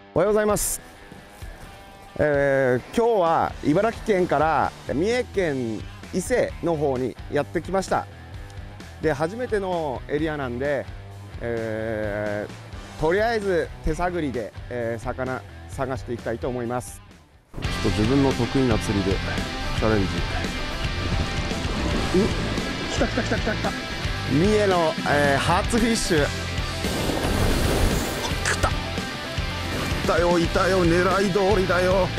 おはようございます。今日は茨城県から三重県伊勢の方にやってきました。で、初めてのエリアなんで、とりあえず手探りで、魚探していきたいと思います。ちょっと自分の得意な釣りでチャレンジ。来た来た来た来た来た。三重の、初フィッシュ。いたよいたよ、狙い通りだよ。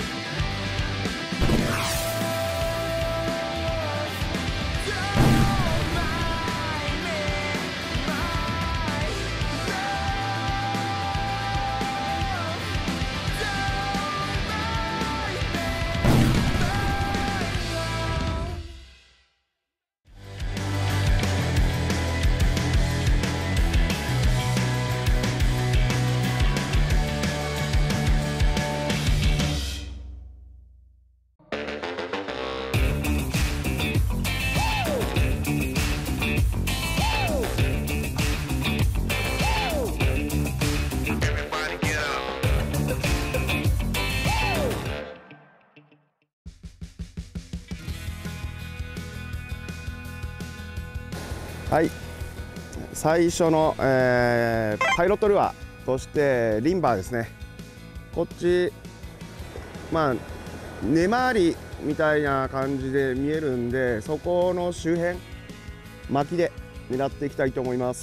はい、最初の、パイロットルアーとしてリンバーですね。こっちまあ根回りみたいな感じで見えるんで、そこの周辺巻きで狙っていきたいと思います。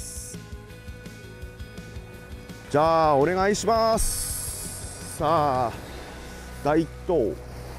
じゃあお願いします。さあ第一投、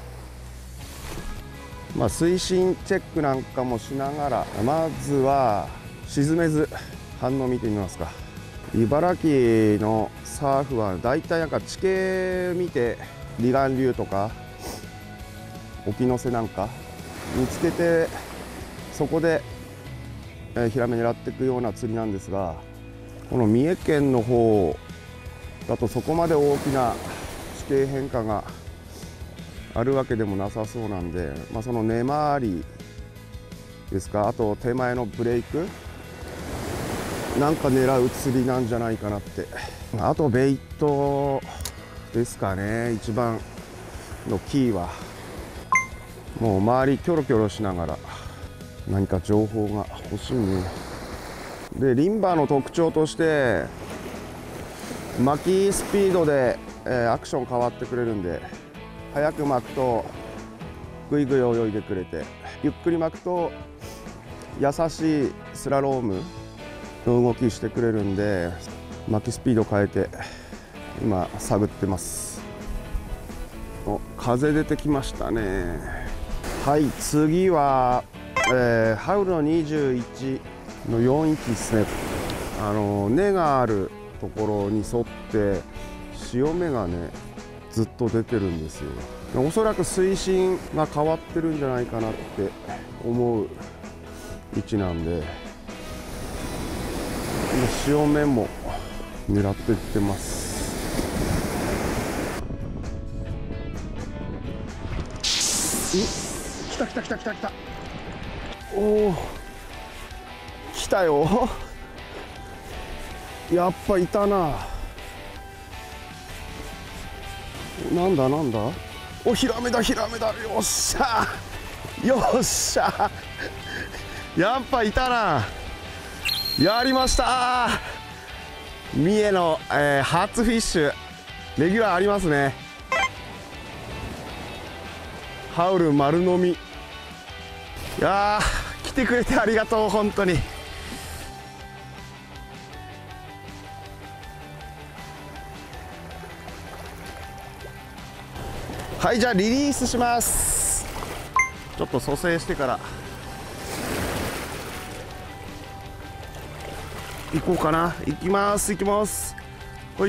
水深チェックなんかもしながら、まずは沈めず反応見てみますか。茨城のサーフはだいたいなんか地形見て離岸流とか沖の瀬なんか見つけて、そこでヒラメ狙っていくような釣りなんですが、この三重県の方だとそこまで大きな地形変化があるわけでもなさそうなんで、その根回りですか、あと手前のブレイクなんか狙う釣りなんじゃないかなって。あとベイトですかね、一番のキーは。もう周りキョロキョロしながら何か情報が欲しいね。でリンバーの特徴として巻きスピードで、アクション変わってくれるんで、早く巻くとぐいぐい泳いでくれて、ゆっくり巻くと優しいスラロームの動きしてくれるんで、巻きスピード変えて今探ってます。お、風出てきましたね。はい、次は、ハウルの21の41ですね。根があるところに沿って潮目がねずっと出てるんですよ。おそらく水深が変わってるんじゃないかなって思う位置なんで、潮目も狙っていってます。来た来た来た来た来た。おお、来たよ。やっぱいたな。なんだなんだ。お、ヒラメだヒラメだ。よっしゃよっしゃ、やっぱいたな。やりました。三重の、初フィッシュレギュラーありますね。ハウル丸飲み。いやー、来てくれてありがとう本当に。はい、じゃあリリースします。ちょっと蘇生してから行こうかな。行きます行きます。はい、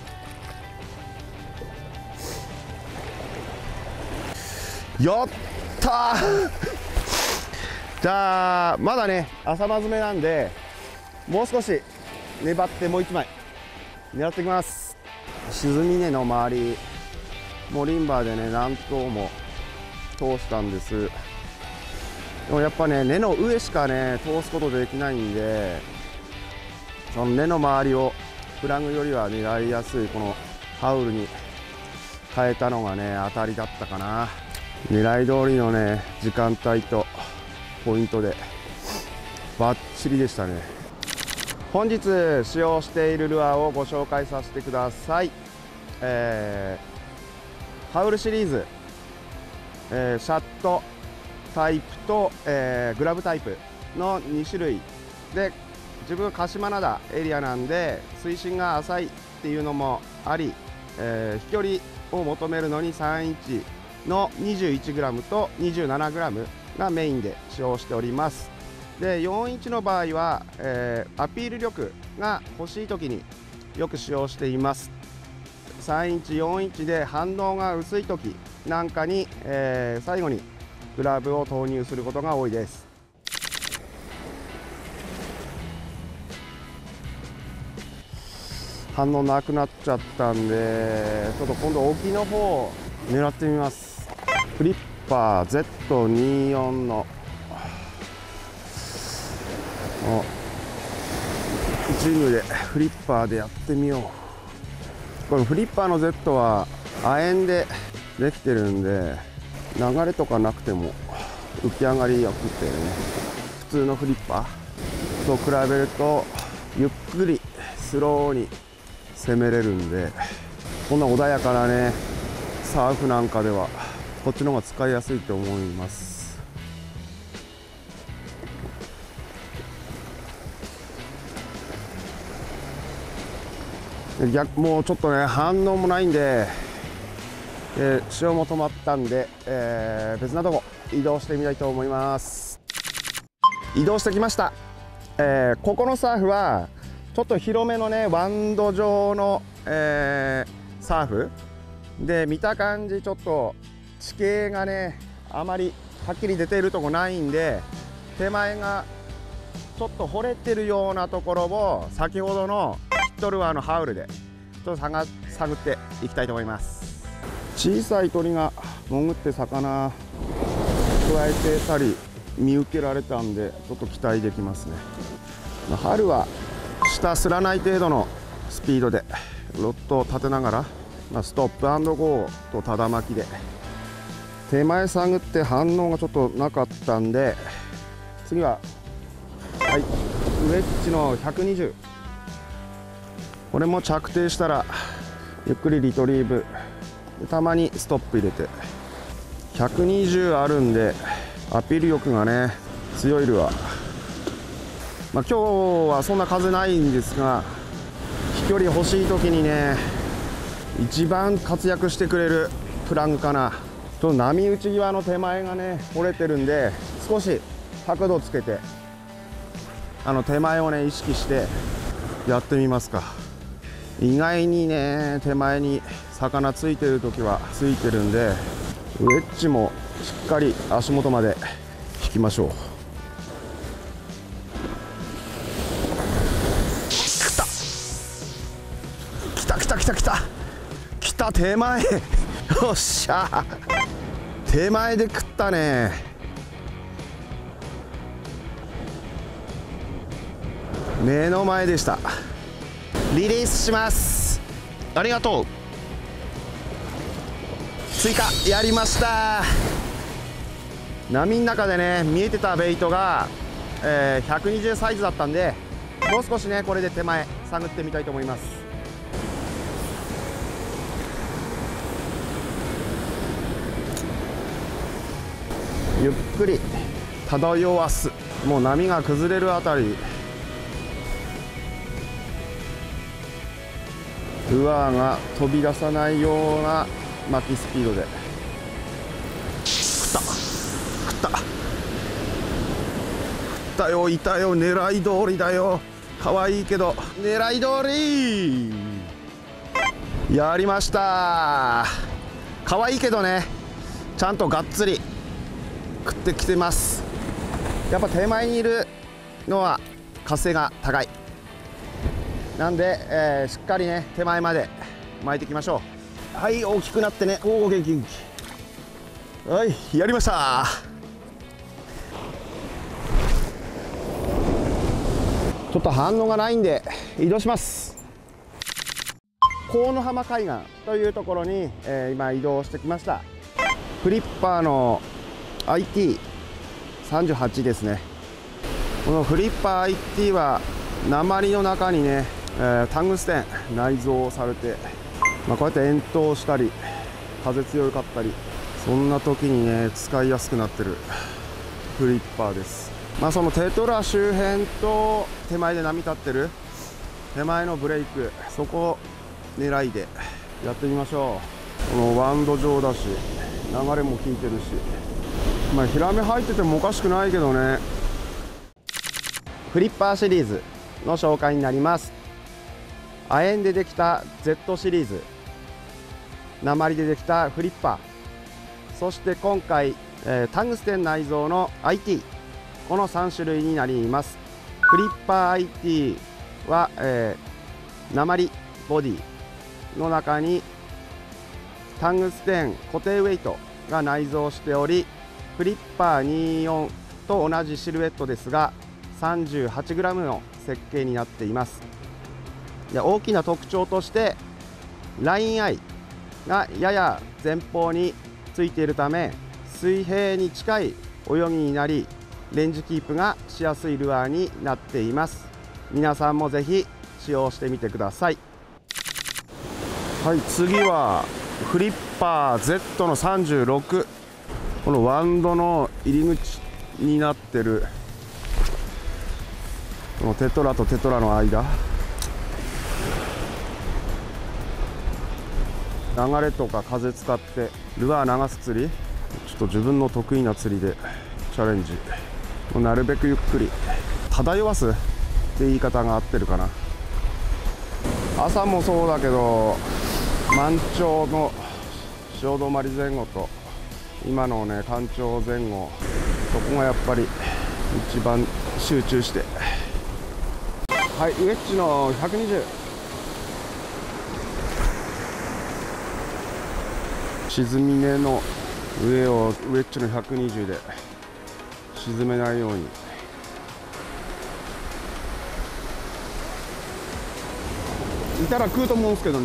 やったーじゃあまだね朝間詰めなんで、もう少し粘ってもう1枚狙ってきます。沈み根の周りもリンバーでね何頭も通したんです。でもやっぱね根の上しかね通すことできないんで、その根の周りをフラグよりは狙いやすいこのハウルに変えたのがね、当たりだったかな。狙い通りのね、時間帯とポイントでバッチリでしたね。本日使用しているルアーをご紹介させてください。ハウルシリーズ、シャットタイプと、グラブタイプの2種類で、自分は鹿島灘エリアなんで水深が浅いっていうのもあり、飛距離を求めるのに3インチの 21g と 27g がメインで使用しております。で4インチの場合は、アピール力が欲しい時によく使用しています。3インチ4インチで反応が薄い時なんかに、最後にグラブを投入することが多いです。反応なくなっちゃったんで、ちょっと今度沖の方を狙ってみます。フリッパー Z24 のジムでフリッパーでやってみよう。このフリッパーの Z は亜鉛でできてるんで、流れとかなくても浮き上がりよくてね、普通のフリッパーと比べるとゆっくりスローに攻めれるんで、こんな穏やかなねサーフなんかではこっちの方が使いやすいと思います。もうちょっとね反応もないんで、潮も止まったんで、別なとこ移動してみたいと思います。移動してきました。ここのサーフはちょっと広めのねワンド状の、サーフで、見た感じちょっと地形がねあまりはっきり出ているとこないんで、手前がちょっと掘れてるようなところを先ほどのピットルアーのハウルでちょっと探っていきたいと思います。小さい鳥が潜って魚くわえてたり見受けられたんで、ちょっと期待できますね。春は下すらない程度のスピードでロッドを立てながら、ストップ&ゴーとただ巻きで手前探って反応がちょっとなかったんで、次はウェッジの120、これも着底したらゆっくりリトリーブ、たまにストップ入れて、120あるんでアピール力がね強いルアー。今日はそんな風ないんですが、飛距離欲しい時にね一番活躍してくれるプランかな。ちょっと波打ち際の手前がね折れてるんで、少し角度つけて手前をね意識してやってみますか。意外にね手前に魚ついてる時はついてるんで、ウェッジもしっかり足元まで引きましょう。来た手前よっしゃ、手前で食ったね。目の前でした。リリースします。ありがとう。追加やりました。波の中でね見えてたベイトが、120サイズだったんで、もう少しねこれで手前探ってみたいと思います。ゆっくり漂わす。もう波が崩れるあたり、ルアーが飛び出さないような巻きスピードで食ったよ。いたよ、狙い通りだよ。可愛いけど狙い通りやりました。可愛いけどねちゃんとがっつり食ってきてます。やっぱ手前にいるのは活性が高いなんで、しっかりね手前まで巻いていきましょう。はい、大きくなってね。おお、元気。はい、やりました。ちょっと反応がないんで移動します。 河野浜海岸というところに、今移動してきました。フリッパーの IT38 ですね。このフリッパー IT は鉛の中にね、タングステン内蔵されて、こうやって遠投したり風強かったり、そんな時にね使いやすくなってるフリッパーです。そのテトラ周辺と手前で波立ってる手前のブレイク、そこ狙いでやってみましょう。このワンド上だし流れも効いてるし、ヒラメ入っててもおかしくないけどね。フリッパーシリーズの紹介になります。亜鉛でできた Z シリーズ、鉛でできたフリッパー、そして今回、タングステン内蔵の IT、 この3種類になります。フリッパー IT は、鉛ボディの中にタングステン固定ウェイトが内蔵しており、フリッパー24と同じシルエットですが 38g の設計になっています。で、大きな特徴としてラインアイがやや前方についているため、水平に近い泳ぎになりレンジキープがしやすいルアーになっています。皆さんもぜひ使用してみてください。はい、次はフリッパー Z の36、このワンドの入り口になってるこのテトラとテトラの間、流れとか風使ってルアー流す釣り、ちょっと自分の得意な釣りでチャレンジ。なるべくゆっくり漂わすって言い方が合ってるかな。朝もそうだけど満潮の潮止まり前後と今のね干潮前後、そこがやっぱり一番集中して。はい、ウェッジの120、沈み根の上をウェッジの120で沈めないように。いたら食うと思うんですけどね、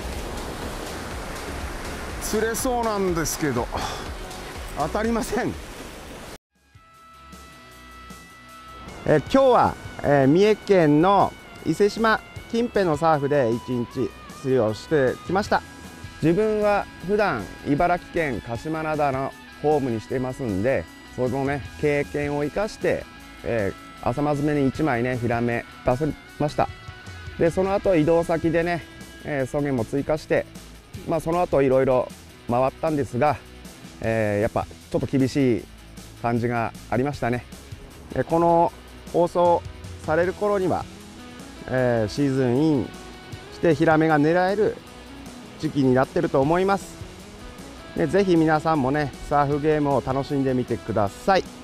釣れそうなんですけど当たりません。今日は、三重県の伊勢志摩近辺のサーフで1日釣りをしてきました。自分は普段茨城県鹿島灘のホームにしていますんで、そのね経験を生かして、朝間詰めに1枚ねヒラメ出せました。でその後移動先でね、ソゲも追加して、その後いろいろ回ったんですが、やっぱちょっと厳しい感じがありましたね。この放送される頃には、シーズンインしてヒラメが狙える時期になってると思います。ぜひ皆さんもねサーフゲームを楽しんでみてください。